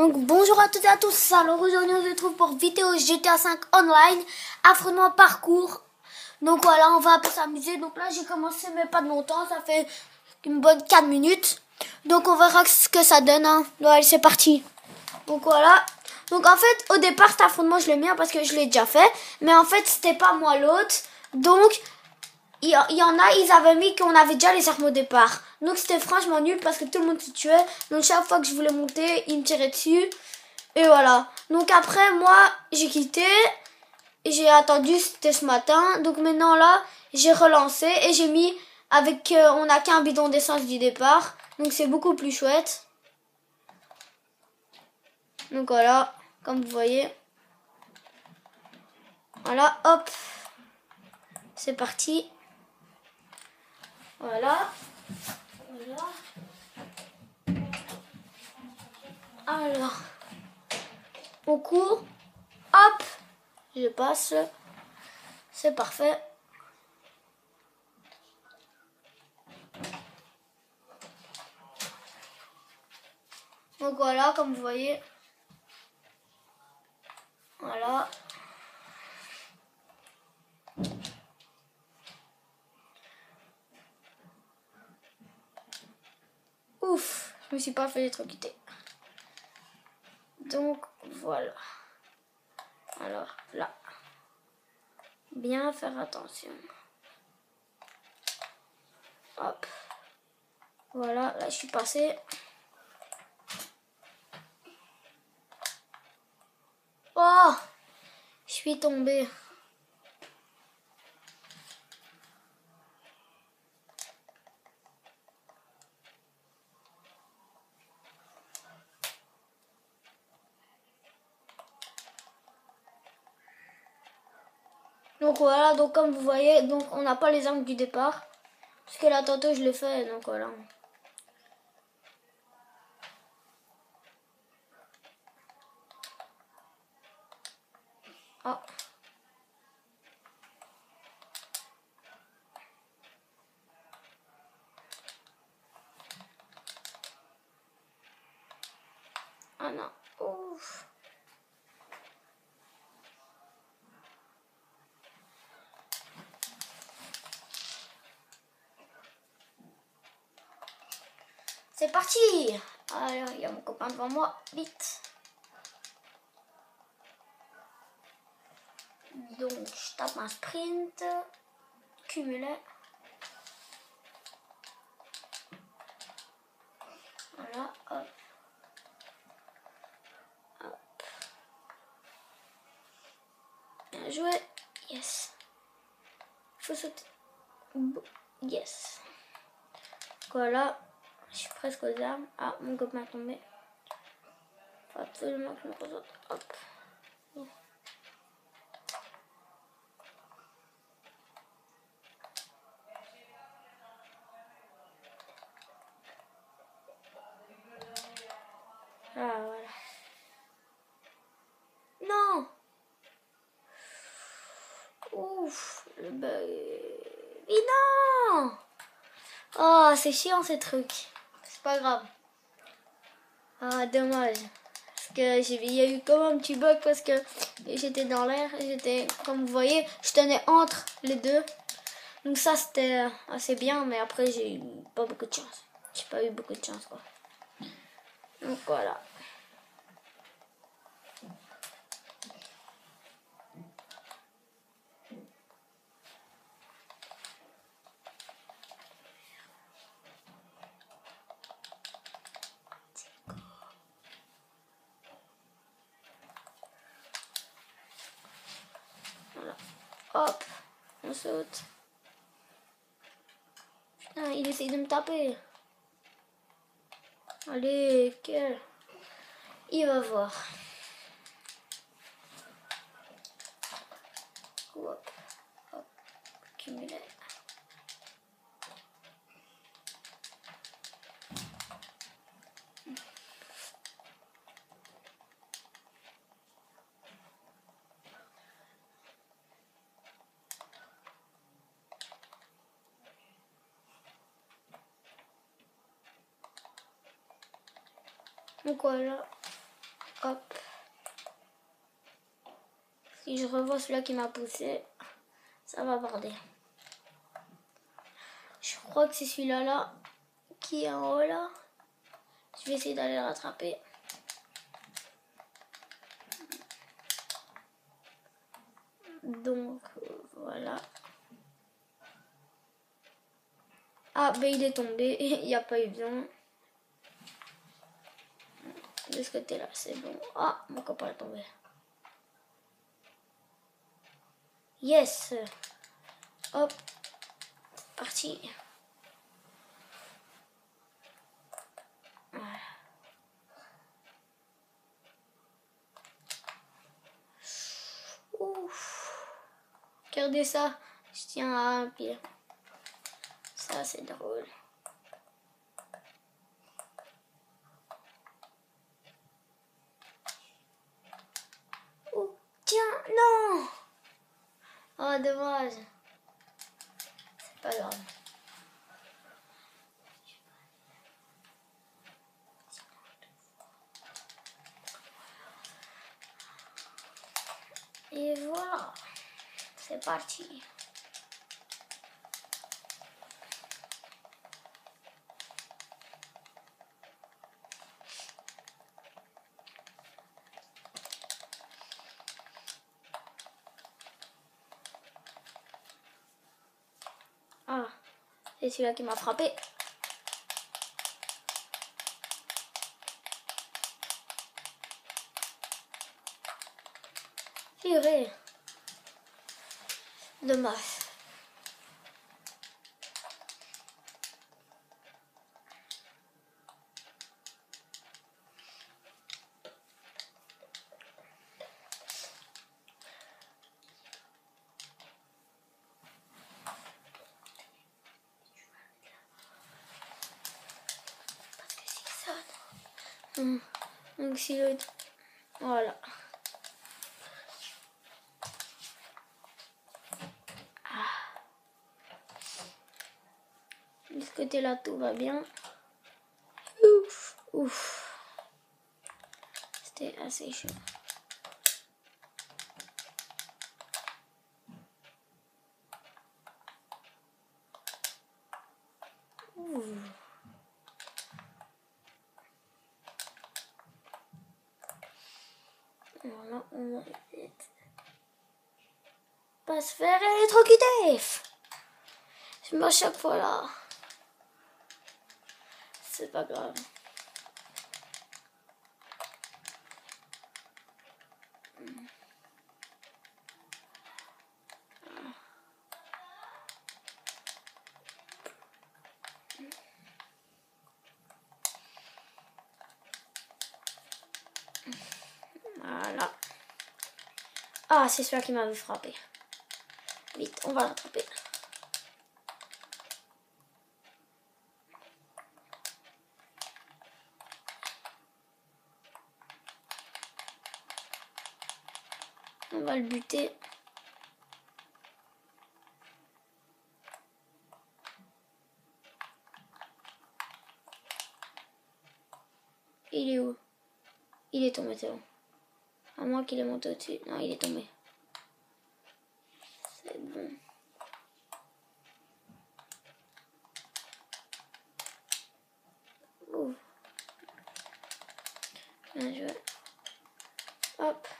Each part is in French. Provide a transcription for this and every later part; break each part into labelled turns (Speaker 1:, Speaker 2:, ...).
Speaker 1: Donc bonjour à toutes et à tous, alors aujourd'hui on se retrouve pour vidéo GTA 5 online, affrontement parcours. Donc voilà, on va un peu s'amuser. Donc là j'ai commencé mais pas de longtemps, ça fait une bonne 4 minutes. Donc on verra ce que ça donne, hein. Donc allez, c'est parti. Donc voilà, donc en fait au départ cet affrontement je l'aime bien parce que je l'ai déjà fait. Mais en fait c'était pas moi l'autre, donc il y en a, ils avaient mis qu'on avait déjà les armes au départ. Donc c'était franchement nul parce que tout le monde se tuait. Donc chaque fois que je voulais monter, ils me tiraient dessus. Et voilà. Donc après, moi, j'ai quitté. J'ai attendu, c'était ce matin. Donc maintenant là, j'ai relancé et j'ai mis avec... on n'a qu'un bidon d'essence du départ. Donc c'est beaucoup plus chouette. Donc voilà, comme vous voyez. Voilà, hop. C'est parti. Voilà. Voilà. Alors, on court, hop, je passe, c'est parfait. Donc voilà, comme vous voyez, voilà. Ouf, je me suis pas fait électrocuter. Donc voilà. Alors là, bien faire attention. Hop. Voilà, là je suis passé. Oh, je suis tombée. Donc voilà, donc comme vous voyez, donc on n'a pas les armes du départ. Parce que là tantôt je l'ai fait, donc voilà. Ah. Ah non. Ouf. C'est parti. Alors, il y a mon copain devant moi. Vite. Donc, je tape un sprint. Cumuler. Voilà, hop. Hop. Bien joué. Yes. Faut sauter. Yes. Voilà. Je suis presque aux armes. Ah, mon copain est tombé. Faut absolument que je me concentre. Hop. Ah, voilà. Non. Ouf. Le bug. Mais non. Oh, c'est chiant ces trucs. C'est pas grave. Ah, dommage. Parce que il y a eu comme un petit bug parce que j'étais dans l'air. J'étais, comme vous voyez, je tenais entre les deux. Donc ça, c'était assez bien. Mais après, j'ai eu pas beaucoup de chance. J'ai pas eu beaucoup de chance, quoi. Donc voilà. Voilà. Hop, on saute. Putain, il essaye de me taper. Allez, quel... Il va voir. Hop, hop, cumuler. Donc voilà. Hop. Si je revois celui-là qui m'a poussé, ça va border. Je crois que c'est celui-là là, qui est en haut là. Je vais essayer d'aller le rattraper. Donc voilà. Ah ben il est tombé, il n'y a pas eu besoin. De ce côté là c'est bon. Ah mon copain est tombé. Yes. Hop. Parti. Voilà. Ouf. Regardez ça. Je tiens à un pied. Ça c'est drôle. Oh, tiens, non. Oh dommage. C'est pas grave. Et voilà, c'est parti. Ah, c'est celui-là qui m'a frappé. Purée. Dommage. Parce que s'il sonne. Donc si le... Voilà. De ce côté-là, tout va bien. Ouf, ouf. C'était assez chaud. Ouh. Voilà, on va pas se faire électrocuter. Je me chaque fois là. C'est pas grave. Voilà. Ah, c'est celui-là qui m'avait frappé. Vite, on va l'attraper. On va le buter. Il est où? Il est tombé, c'est bon. À moins qu'il est monté au-dessus. Non, il est tombé. C'est bon. Ouh. Bien joué. Hop.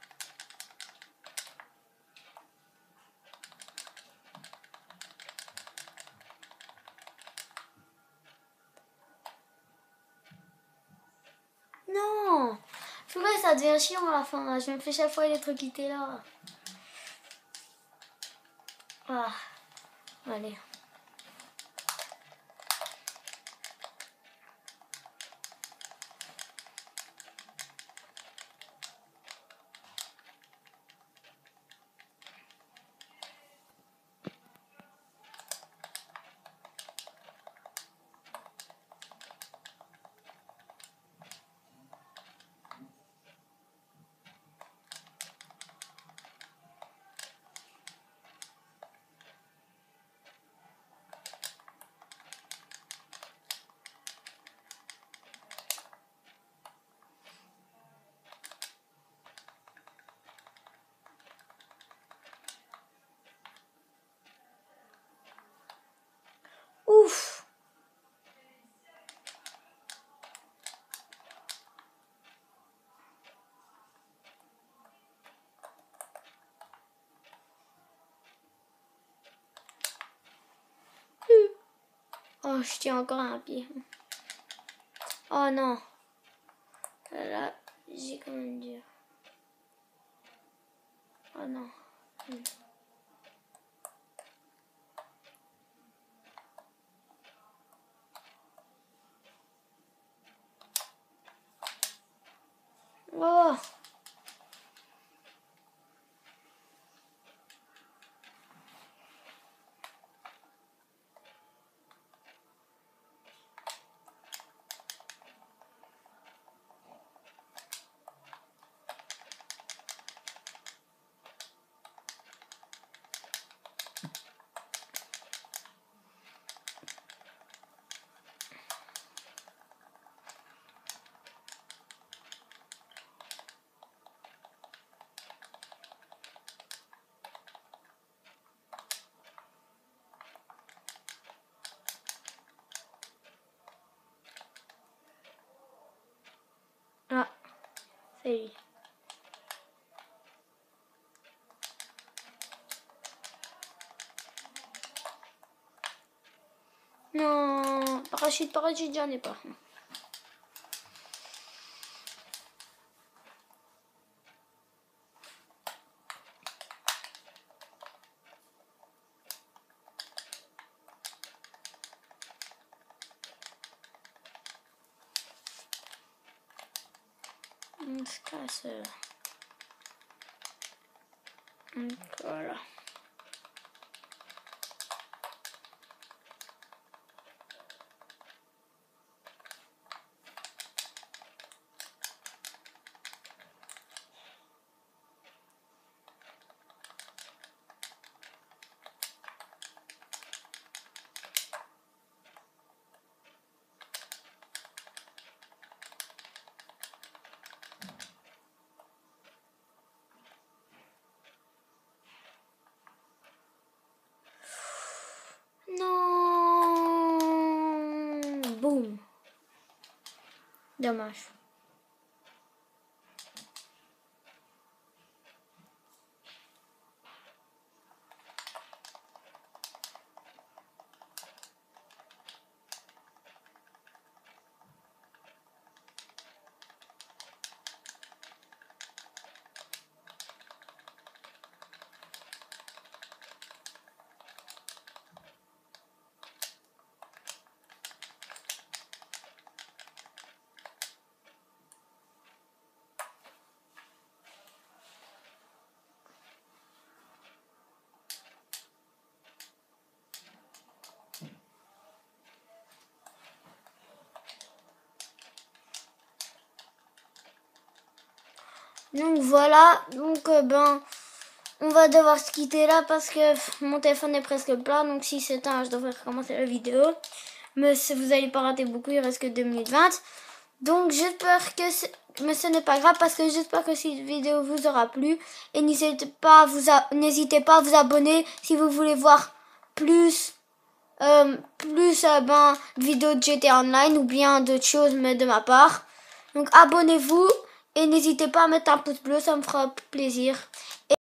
Speaker 1: Non! Purée, ça devient chiant à la fin. Là. Je me fais chaque fois électrocuter là. Ah. Allez. Oh, je tiens encore un pied. Oh non. Là, j'ai quand même dur. Oh non. Oh. Ah, c'est lui. Non, parachute, j'en ai pas. On se casse. Donc, voilà. Non. Boum. Dommage. Donc voilà, donc on va devoir se quitter là parce que mon téléphone est presque plat, donc si c'est tard, je devrais recommencer la vidéo. Mais vous allez pas rater beaucoup, il reste que 2 minutes 20. Donc j'espère que mais ce n'est pas grave parce que j'espère que cette vidéo vous aura plu et n'hésitez pas à vous abonner si vous voulez voir plus de vidéos de GTA Online ou bien d'autres choses mais de ma part. Donc abonnez-vous et n'hésitez pas à mettre un pouce bleu, ça me fera plaisir.